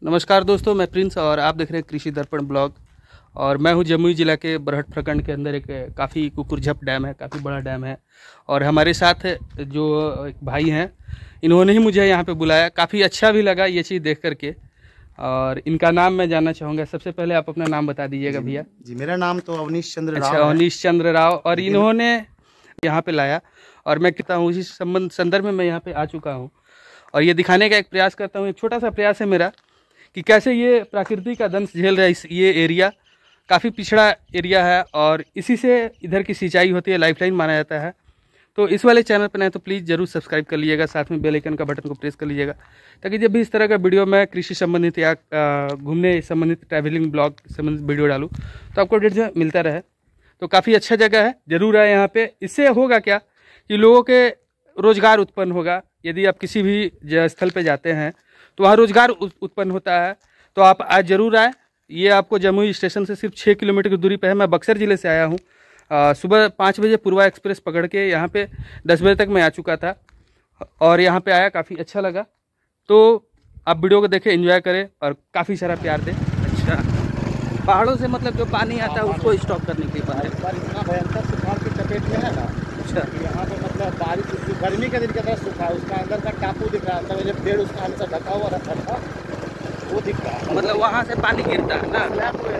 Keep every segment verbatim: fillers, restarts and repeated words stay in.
नमस्कार दोस्तों, मैं प्रिंस और आप देख रहे हैं कृषि दर्पण ब्लॉग। और मैं हूं जमुई ज़िला के बरहट प्रखंड के अंदर एक काफ़ी कुकुरझप डैम है, काफ़ी बड़ा डैम है। और हमारे साथ जो एक भाई हैं, इन्होंने ही मुझे यहाँ पे बुलाया। काफ़ी अच्छा भी लगा ये चीज़ देख करके। और इनका नाम मैं जानना चाहूँगा। सबसे पहले आप अपना नाम बता दीजिएगा भैया। जी, मेरा नाम तो अवनीश चंद्र राव अच्छा, अवनीश चंद्र राव। और इन्होंने यहाँ पे लाया और मैं कहता हूँ इसी संबंध संदर्भ में मैं यहाँ पे आ चुका हूँ और ये दिखाने का एक प्रयास करता हूँ। एक छोटा सा प्रयास है मेरा कि कैसे ये प्रकृति का दंश झेल रहा है। इस ये एरिया काफ़ी पिछड़ा एरिया है और इसी से इधर की सिंचाई होती है, लाइफलाइन माना जाता है। तो इस वाले चैनल पर नए तो प्लीज़ ज़रूर सब्सक्राइब कर लीजिएगा, साथ में बेल आइकन का बटन को प्रेस कर लीजिएगा, ताकि जब भी इस तरह का वीडियो मैं कृषि संबंधित या घूमने संबंधित ट्रैवलिंग ब्लॉग संबंधित वीडियो डालूँ तो आपको अपडेट मिलता रहे। तो काफ़ी अच्छा जगह है, ज़रूर आए यहाँ पे। इससे होगा क्या कि लोगों के रोज़गार उत्पन्न होगा। यदि आप किसी भी स्थल पे जाते हैं तो वहाँ रोज़गार उत्पन्न होता है। तो आप आज ज़रूर आए। ये आपको जमुई स्टेशन से सिर्फ छः किलोमीटर की दूरी पे है। मैं बक्सर ज़िले से आया हूँ। सुबह पाँच बजे पूर्वा एक्सप्रेस पकड़ के यहाँ पे दस बजे तक मैं आ चुका था और यहाँ पे आया, काफ़ी अच्छा लगा। तो आप वीडियो को देखें, एंजॉय करें और काफ़ी सारा प्यार दें। अच्छा, पहाड़ों से मतलब जो पानी आता है उसको स्टॉप करने के लिए इतना भयंकर सुखाड़ की चपेट में है ना। अच्छा, यहाँ पे मतलब बारिश गर्मी के दिन के तरह सूखा, उसका अंदर का टापू दिख रहा था, जब पेड़ उसका अंदर ढका हुआ रखा था वो दिख रहा है। मतलब वहाँ से पानी गिरता है ना।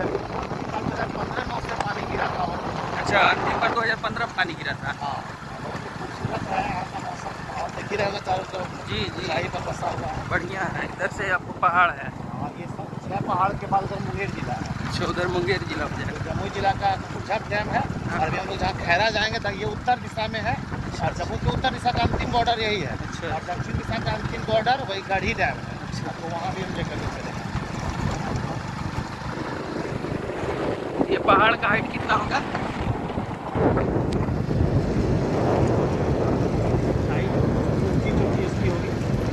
पानी गिरा था। अच्छा, अंतिम बार दो हज़ार पंद्रह में पानी गिरा था। जी जी, बढ़िया है। इधर से आपको पहाड़ है। ये सब छह पहाड़ के बाद उधर मुंगेर जिला है। अच्छा, उधर मुंगेर जिला हो जाएगा। जमुई जिला का कुकुरझप डैम है। और अभी हम लोग जहाँ खैरा जाएंगे तो ये उत्तर दिशा में है और जमुई के उत्तर दिशा का अंतिम बॉर्डर यही है। अच्छा, और दक्षिण दिशा का अंतिम बॉर्डर वही गढ़ी डैम है। अच्छा, तो वहाँ भी हम लेकर चलेंगे। ये पहाड़ का हाइट कितना होगा? इसकी होगी,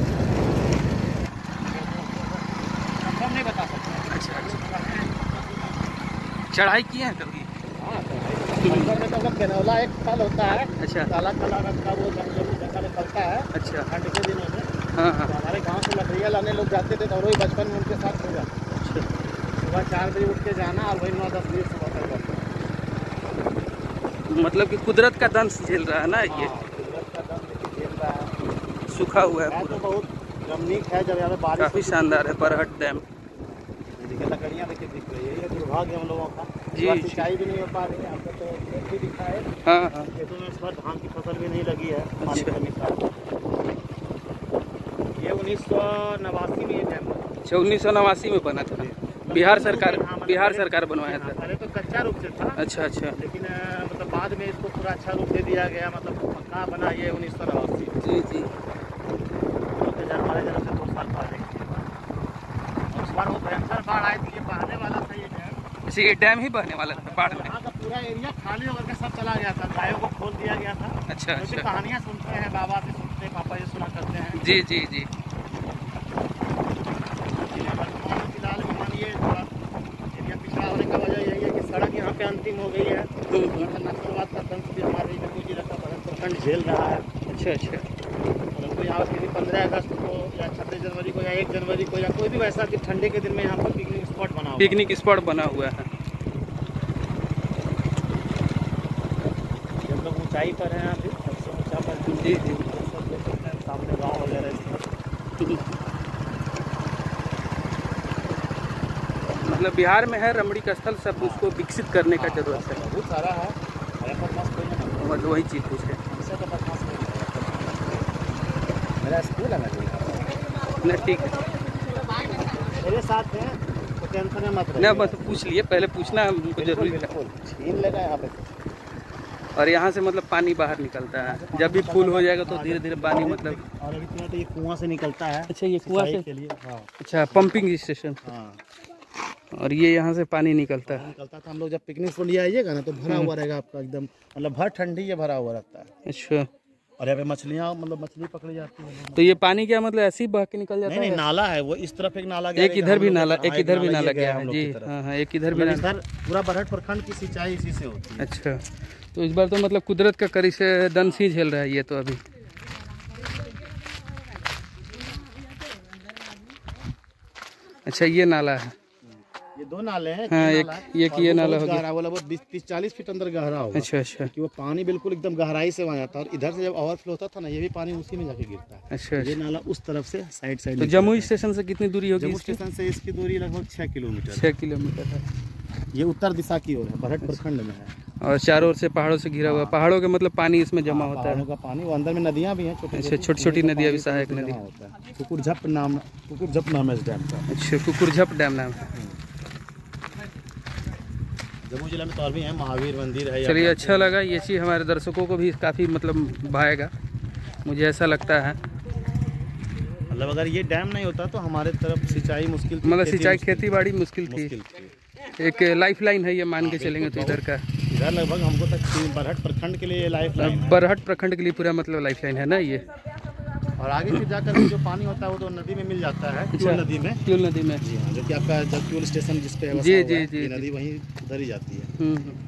हम नहीं बता सकते। अच्छा अच्छा, चढ़ाई की है कभी? हाँ, में तो मतलब केनौला एक फल होता है। अच्छा, काला काला रंग का, वो जंगल में फलता है। अच्छा, ठंड के दिनों में। हाँ हाँ, तो हमारे गांव से लकड़ियाँ लाने लोग जाते थे तो वही बचपन में उनके साथ हो जाता। अच्छा, सुबह चार बजे उठ के जाना और वही नौ दस बजे सुबह तक जाता। मतलब कि कुदरत का दंश झेल रहा है ना ये। कुदरत का दंश झेल रहा है, सूखा हुआ है तो पूरा। बहुत रमणीक है। जब यहाँ पे बारिश काफ़ी शानदार है बरहट डैम। देखिए लकड़ियाँ देखिए दिख रही है। ये दुर्भाग्य हम लोगों का, जी, सिंचाई भी नहीं हो पा रही है। आपको तो खेत भी दिखा है। हाँ हाँ, खेतों में इस बार धान की फसल भी नहीं लगी है पानी अच्छा। कमी का। ये उन्नीस सौ नवासी में ये डैम बना। अच्छा, उन्नीस सौ नवासी में बना था। बिहार सरकार बिहार सरकार बनवाया था। पहले तो कच्चा रूप से था। अच्छा अच्छा, लेकिन मतलब बाद में इसको पूरा अच्छा रूप दे दिया गया। मतलब पक्का बना ये उन्नीस सौ नवासी। जी जी, हमारे जन्म से दो साल पहले उस बार वो भयंकर बाढ़ आई थी। ये बहने वाला था ये डैम। अच्छा, ये डैम ही बहने वाला था बाढ़ में? यहाँ का पूरा एरिया खाली होकर के सब चला गया था। गायों को खोल दिया गया था। अच्छा अच्छा, कहानियाँ सुनते हैं, बाबा से सुनते हैं, पापा जी सुना करते हैं। जी जी जी, फिलहाल में मानिए एरिया पिछड़ा होने का वजह यही है कि सड़क यहाँ पे अंतिम हो गई है। नक्सलवाद का दंश भी हमारे जमुई जिला का प्रखंड झेल रहा है। अच्छा अच्छा, परंतु यहाँ किसी पंद्रह अगस्त को या छब्बीस जनवरी को या एक जनवरी को या कोई भी वैसा कि ठंडे के दिन में यहाँ पर पिकनिक स्पॉट बना हुआ पिकनिक स्पॉट बना हुआ है। जब लोग ऊंचाई पर हैं अभी सबसे ऊंचा पर जी जी, सामने गाँव वगैरह। मतलब बिहार में है रमणीक स्थल, सब उसको विकसित करने का जरूरत है। बहुत सारा है। मतलब वही चीज़ पूछ रहे। मेरा स्कूल है ना, ठीक है, मेरे साथ हैं तो टेंशन मत रहिए। ना बस पूछ लिए, पहले पूछना हमको जरूरी था। छीन लेगा यहाँ पे। और यहाँ से मतलब पानी बाहर निकलता है। जब भी फुल हो जाएगा तो धीरे धीरे पानी मतलब। और अभी तो ये कुआं से निकलता है। अच्छा, ये कुआं से के लिए। हाँ, अच्छा, पंपिंग स्टेशन। हाँ, और ये यहाँ से पानी निकलता है। निकलता था। हम लोग जब पिकनिक को लिए आइएगा ना तो भरा हुआ रहेगा आपका एकदम, मतलब भर ठंडी ये भरा हुआ रहता है। अच्छा, और यहाँ पे मछलियाँ मतलब मछली पकड़ी जाती है। तो ये पानी क्या मतलब ऐसे ही बह के निकल जाता है? नहीं नहीं, नाला है वो। इस तरफ एक नाला गया, एक इधर भी नाला, एक इधर भी नाला गया गया है जी। हाँ हाँ, एक इधर भी मतलब नाला। इधर पूरा बरहट प्रखंड की सिंचाई इसी से होती है। अच्छा, तो इस बार तो मतलब कुदरत का करी से दंश ही झेल रहा है ये तो अभी। अच्छा ये नाला है। ये दो नाले हैं। हाँ एक ये कि ये नाला हो गया। गहरा वाला, वो बीस तीस चालीस फीट अंदर गहरा होगा। अच्छा अच्छा। कि वो पानी बिल्कुल एकदम गहराई से वहाँ जाता है, और इधर से जब ओवरफ्लो होता था ना, ये भी पानी उसी में जाके गिरता है। अच्छा। ये नाला उस तरफ से साइड साइड। तो जमुई स्टेशन से कितनी दूरी होगी? जम्मू स्टेशन से इसकी दूरी लगभग छः किलोमीटर। छः किलोमीटर है। ये उत्तर दिशा की ओर है, बरहट प्रखंड में है। और चारों ओर से पहाड़ों से घिरा हुआ। पहाड़ों के मतलब पानी इसमें जमा होता है। पहाड़ों का पानी, वो अंदर में नदियाँ भी हैं छोटी अच्छा, छोटी छोटी नदियाँ भी, सहायक नदी होता है। कुकुरझप नाम, कुकुरझप नाम है इस डैम का। अच्छा, कुकुरझप डैम नाम है। जम्मू जिला में तो और भी है, महावीर मंदिर है। चलिए अच्छा लगा, ये चीज़ हमारे दर्शकों को भी काफ़ी मतलब भाएगा, मुझे ऐसा लगता है। मतलब अगर ये डैम नहीं होता तो हमारे तरफ सिंचाई मुश्किल थी, मतलब सिंचाई खेती बाड़ी मुश्किल थी। मुश्किल थी। एक लाइफ लाइन है ये, मान के चलेंगे तो इधर का। इधर लगभग हमको तक बरहट प्रखंड के लिए लाइफ लाइन है। बरहट प्रखंड के लिए पूरा मतलब लाइफ लाइन है ना ये। और आगे फिर जाकर जो पानी होता है वो तो नदी में मिल जाता है, क्यूल नदी में। क्यूल नदी में, जी हाँ, जो कि आपका जब क्यूल स्टेशन जिस पे है जी जी जी नदी वहीं उधर ही जाती है।